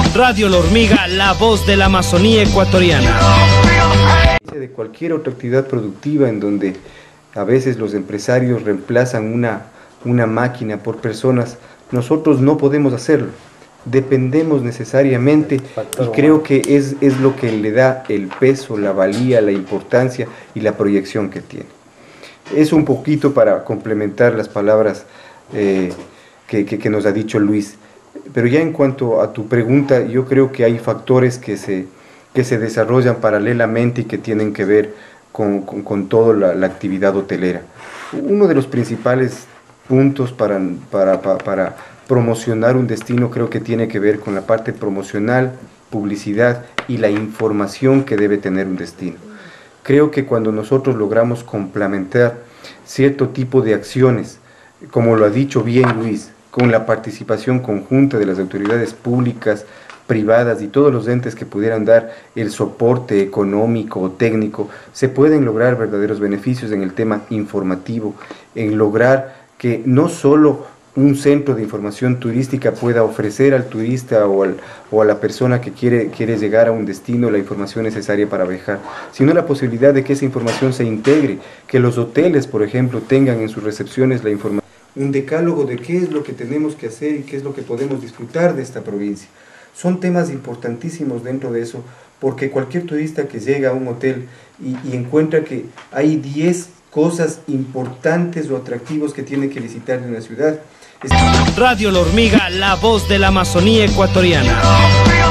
Radio La Hormiga, la voz de la Amazonía ecuatoriana. De cualquier otra actividad productiva en donde a veces los empresarios reemplazan una máquina por personas, nosotros no podemos hacerlo. Dependemos necesariamente y creo que es lo que le da el peso, la valía, la importancia y la proyección que tiene. Es un poquito para complementar las palabras que nos ha dicho Luis. Pero ya en cuanto a tu pregunta, yo creo que hay factores que se desarrollan paralelamente y que tienen que ver con toda la actividad hotelera. Uno de los principales puntos para promocionar un destino creo que tiene que ver con la parte promocional, publicidad y la información que debe tener un destino. Creo que cuando nosotros logramos complementar cierto tipo de acciones, como lo ha dicho bien Luis, con la participación conjunta de las autoridades públicas, privadas y todos los entes que pudieran dar el soporte económico o técnico, se pueden lograr verdaderos beneficios en el tema informativo, en lograr que no solo un centro de información turística pueda ofrecer al turista o a la persona que quiere llegar a un destino la información necesaria para viajar, sino la posibilidad de que esa información se integre, que los hoteles, por ejemplo, tengan en sus recepciones la información, un decálogo de qué es lo que tenemos que hacer y qué es lo que podemos disfrutar de esta provincia. Son temas importantísimos dentro de eso, porque cualquier turista que llega a un hotel y encuentra que hay 10 cosas importantes o atractivos que tiene que visitar en la ciudad. Radio La Hormiga, la voz de la Amazonía ecuatoriana.